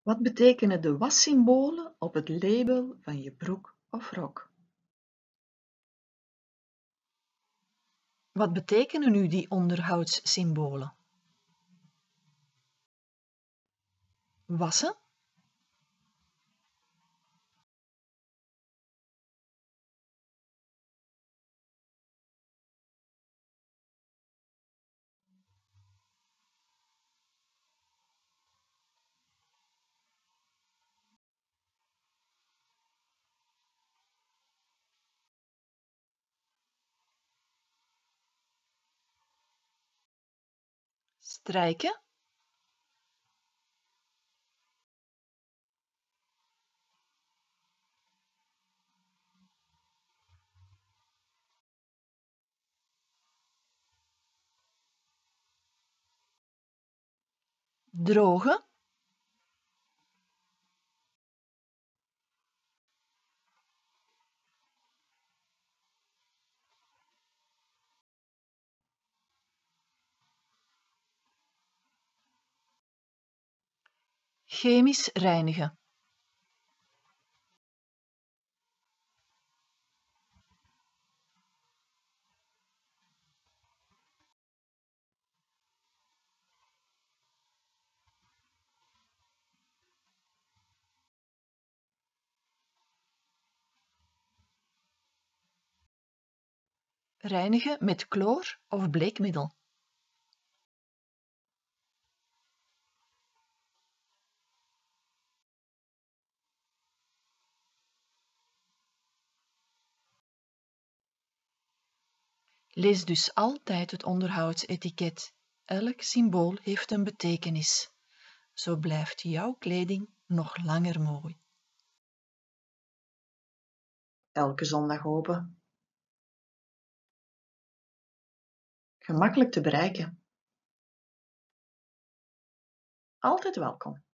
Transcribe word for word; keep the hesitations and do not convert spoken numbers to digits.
Wat betekenen de wassymbolen op het label van je broek of rok? Wat betekenen nu die onderhoudssymbolen? Wassen, strijken, drogen, chemisch reinigen, reinigen met chloor of bleekmiddel. Lees dus altijd het onderhoudsetiket. Elk symbool heeft een betekenis. Zo blijft jouw kleding nog langer mooi. Elke zondag open. Gemakkelijk te bereiken. Altijd welkom.